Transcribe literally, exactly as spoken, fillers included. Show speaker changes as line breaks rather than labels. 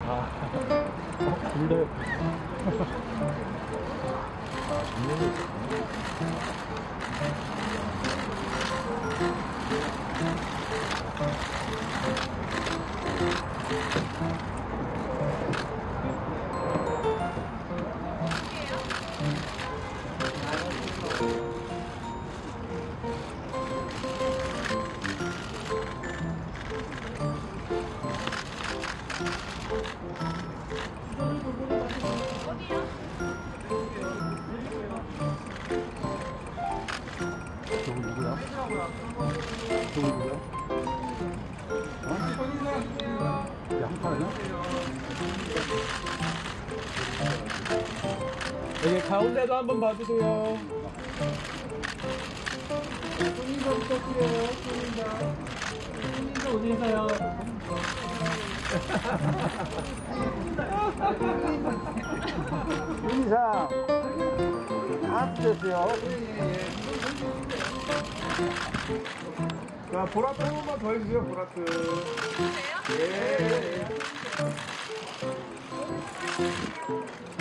아, 근데 저거 누구야? 저거 누구야? 어? 양파야? 여기 가운데도 한번 봐주세요. 손님도 부탁드려요. 손님도. 손님도 어디 계세요? 윤이상 하트 됐어요. 자, 보라트 한 번만 더 해주세요, 보라트. 예.